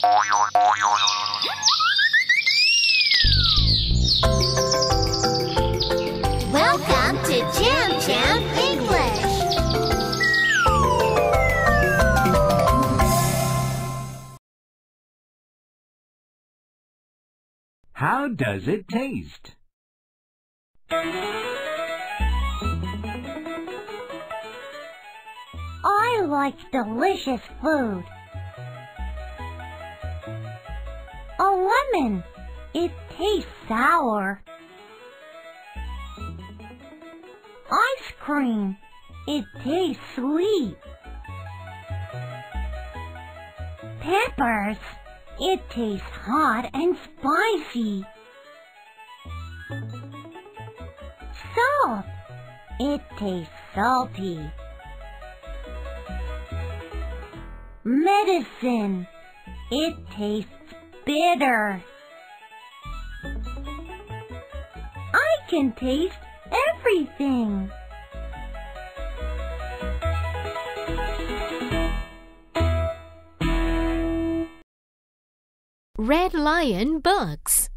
Welcome to JAMJAM English. How does it taste? I like delicious food. A lemon. It tastes sour. Ice cream. It tastes sweet. Peppers. It tastes hot and spicy. Salt. It tastes salty. Medicine. It tastes bitter. I can taste everything. Red Lion Books.